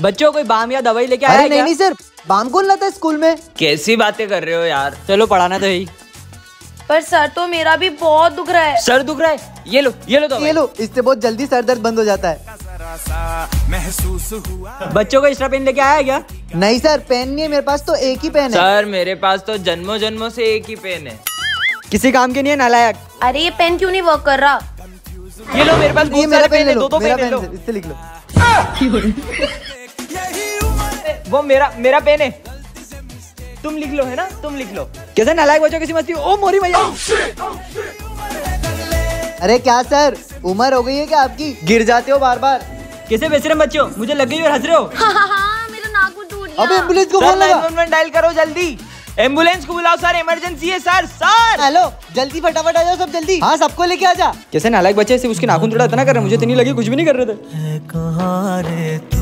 बच्चों कोई बाम या दवाई लेके आया है क्या? नहीं सर, बाम कौन लाता है स्कूल में? कैसी बातें कर रहे हो यार। चलो पढ़ाना तो यही। पर सर तो मेरा भी बहुत दुख रहा है। सर दुख रहा है? ये लो दवाई। ये लो, इससे बहुत जल्दी सर दर्द बंद हो जाता है। बच्चों को एक्स्ट्रा पेन लेके आया है क्या? नहीं सर, पेन नहीं है मेरे पास, तो एक ही पेन है। सर मेरे पास तो जन्मों जन्मों से एक ही पेन है। किसी काम के नहीं है नालायक। अरे ये पेन क्यों नहीं वर्क कर रहा? ये लो, मेरे पास बहुत सारे पेन है, दो पेन लो। इससे लिख लो। वो मेरा पेन है, तुम लिख लो, है ना? तुम लिख लो। कैसे नालायक बच्चों किसी मस्ती। ओ मोरी भैया। अरे क्या सर, उम्र हो गई है क्या आपकी? गिर जाते हो बार बार। कैसे बेशरम बच्चों, मुझे लग गई और हंस रहे हो। हाँ, मेरा नाखून टूट गया। अबे एम्बुलेंस को फोन लगा। 911 डायल करो जल्दी। एम्बुलेंस को बुलाओ सर, इमरजेंसी है सर। हेलो, जल्दी फटाफट आ जाओ सब जल्दी। हाँ, सबको लेके आ जा। कैसे नालायक बच्चे, सिर्फ उसके नाखून थोड़ा इतना कर रहे, मुझे तो नहीं लगी, कुछ भी नहीं कर रहे थे।